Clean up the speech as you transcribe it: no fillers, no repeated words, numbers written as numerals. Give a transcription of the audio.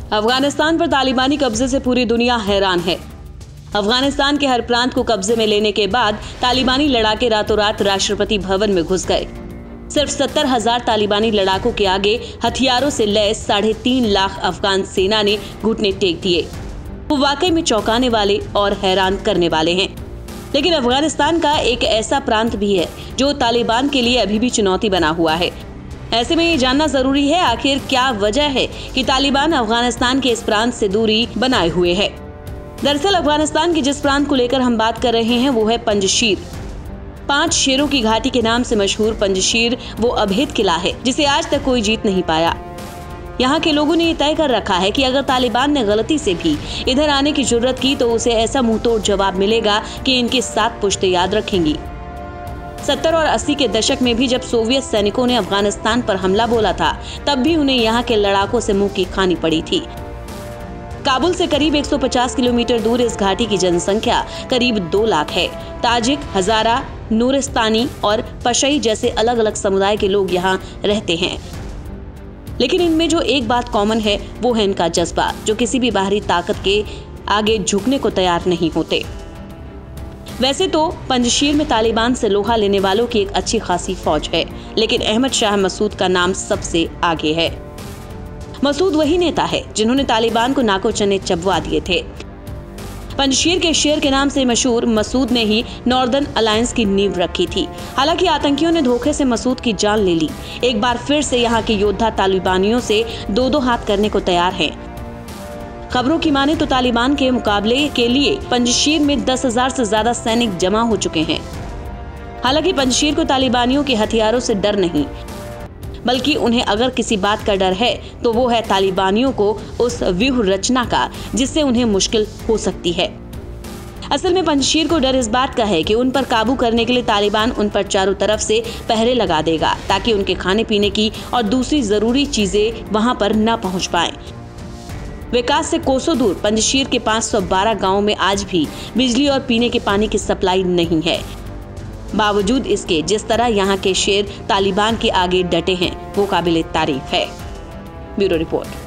अफगानिस्तान पर तालिबानी कब्जे से पूरी दुनिया हैरान है। अफगानिस्तान के हर प्रांत को कब्जे में लेने के बाद तालिबानी लड़ाके रातों रात राष्ट्रपति भवन में घुस गए। सिर्फ 70,000 तालिबानी लड़ाकों के आगे हथियारों से लैस 3.5 लाख अफगान सेना ने घुटने टेक दिए। वो वाकई में चौंकाने वाले और हैरान करने वाले हैं। लेकिन अफगानिस्तान का एक ऐसा प्रांत भी है जो तालिबान के लिए अभी भी चुनौती बना हुआ है। ऐसे में ये जानना जरूरी है आखिर क्या वजह है कि तालिबान अफगानिस्तान के इस प्रांत से दूरी बनाए हुए है। दरअसल अफगानिस्तान के जिस प्रांत को लेकर हम बात कर रहे हैं वो है पंजशीर। 5 शेरों की घाटी के नाम से मशहूर पंजशीर वो अभेद किला है जिसे आज तक कोई जीत नहीं पाया। यहाँ के लोगों ने ये तय कर रखा है कि अगर तालिबान ने गलती से भी इधर आने की जुर्रत की तो उसे ऐसा मुंहतोड़ जवाब मिलेगा कि इनकी 7 पुश्तें याद रखेंगी। 70 और 80 के दशक में भी जब सोवियत सैनिकों ने अफगानिस्तान पर हमला बोला था तब भी उन्हें यहाँ के लड़ाकों से मुंह की खानी पड़ी थी। काबुल से करीब 150 किलोमीटर दूर इस घाटी की जनसंख्या करीब 2 लाख है। ताजिक, हजारा, नूरिस्तानी और पशई जैसे अलग अलग समुदाय के लोग यहाँ रहते हैं। लेकिन इनमें जो एक बात कॉमन है वो है इनका जज्बा, जो किसी भी बाहरी ताकत के आगे झुकने को तैयार नहीं होते। वैसे तो पंजशीर में तालिबान से लोहा लेने वालों की एक अच्छी खासी फौज है, लेकिन अहमद शाह मसूद का नाम सबसे आगे है। मसूद वही नेता है जिन्होंने तालिबान को नाको चने चबवा दिए थे। पंजशीर के शेर के नाम से मशहूर मसूद ने ही नॉर्दर्न अलायंस की नींव रखी थी। हालांकि आतंकियों ने धोखे से मसूद की जान ले ली। एक बार फिर से यहाँ के योद्धा तालिबानियों से 2-2 हाथ करने को तैयार हैं। खबरों की माने तो तालिबान के मुकाबले के लिए पंजशीर में 10,000 से ज्यादा सैनिक जमा हो चुके हैं। हालांकि पंजशीर को तालिबानियों के हथियारों से डर नहीं, बल्कि उन्हें अगर किसी बात का डर है तो वो है तालिबानियों को उस व्यूह रचना का जिससे उन्हें मुश्किल हो सकती है। असल में पंजशीर को डर इस बात का है कि उन पर काबू करने के लिए तालिबान उन पर चारों तरफ से पहरे लगा देगा ताकि उनके खाने पीने की और दूसरी जरूरी चीजें वहां पर न पहुंच पाएं। विकास से कोसों दूर पंजशीर के 512 गाँव में आज भी बिजली और पीने के पानी की सप्लाई नहीं है। बावजूद इसके जिस तरह यहाँ के शेर तालिबान के आगे डटे हैं वो काबिले तारीफ है। Bureau report.